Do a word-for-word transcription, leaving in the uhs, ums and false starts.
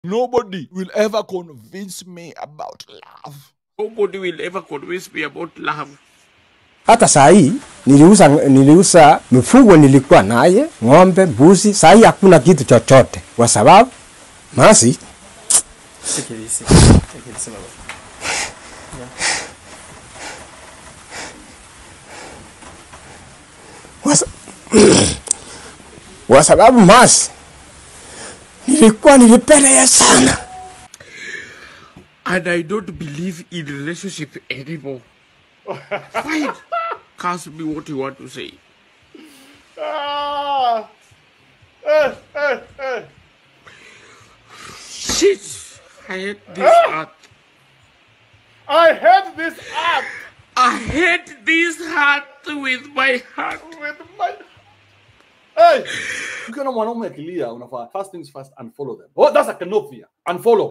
Nobody will ever convince me about love. Nobody will ever convince me about love. Hata saa hii niliuza niliuza mifugo nilikuwa naye, ng'ombe, mbuzi, saa hii hakuna kitu chochote kwa sababu masi Sikiliza. Sikiliza baba. Wasa... kwa sababu masi nilikuwa nilipenda sana. And I don't believe in relationship anymore. Fine. Ask me what you want to say. Ah. Eh, eh, eh. Shit. I hate this Ah. art. I hate this art. I hate this heart with my heart. With my... Hey! Ukiona mwanaume akilia unafaa first things first unfollow them. Oh, that's a canopia. Unfollow.